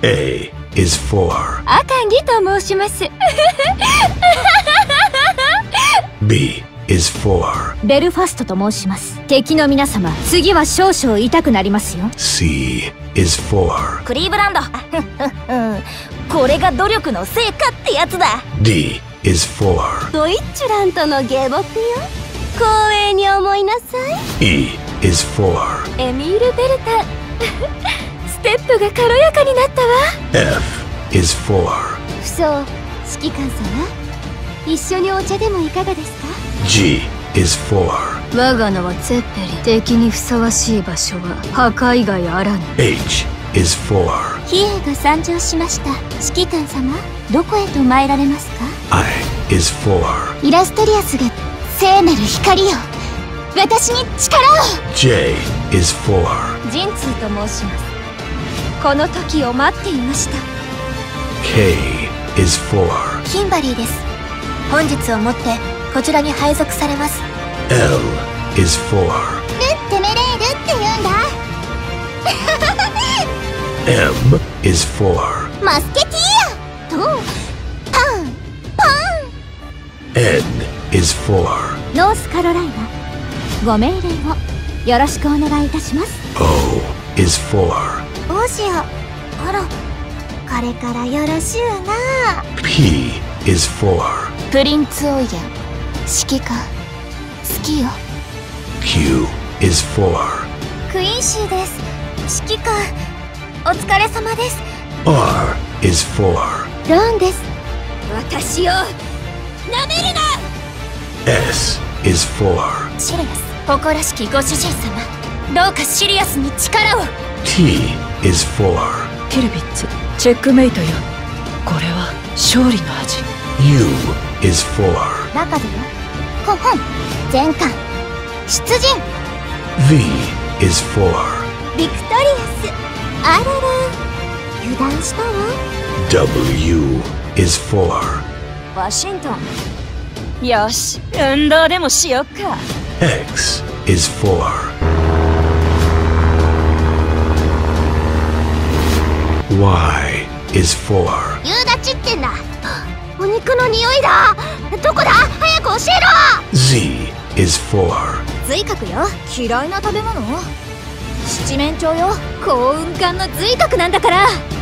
A is for 赤木と申します。 B is for ベルファストと申します。敵の皆様、次は少々痛くなりますよ。 C is for クリーブランド。これが努力の成果ってやつだ。 D is for ドイッチュラントの下僕よ。光栄に思いなさい。 E is for エミール・ベルタン。ステップが軽やかになったわ。 F is for 不相、指揮官様、一緒にお茶でもいかがですか？ G is for 我が名はツェッペリン。敵にふさわしい場所は墓以外あらぬ。 H is for 比叡が参上しました。指揮官様、どこへと参られますか？ I is for イラストリアスが聖なる光よ、私に力を。 J is for ジンツーと申します。この時を待っていました。 K is for キンバリーです。本日をもってこちらに配属されます。 L is for ルッテメレールって言うんだ。 M is for マスケティアとパンパン。 N is for ノースカロライナ、ご命令をよろしくお願いいたします。 O is for 王子よ、あら、これからよろしゅうな。 P is for プリンツオイゲン、指揮官、好きよ。 Q is for クインシーです。指揮官、お疲れ様です。 R is for ローンです。 私をなめるな。 S is for シリアス、誇らしきご主人様、どうかシリアスに力を。 T is for キルビッツ、チェックメイトよ。これは勝利の味。 U is for 中でよ、コホン、全艦、出陣。 V is for ビクトリアス、あらら、油断したわ。 W is for ワシントン。よし、運動でもしよっか。 X is for Y is for 夕立ちってんだ。お肉の匂いだ。どこだ、早く教えろ。 Z is for 髄核よ。 嫌いな食べ物？七面鳥よ。幸運感の髄核なんだから。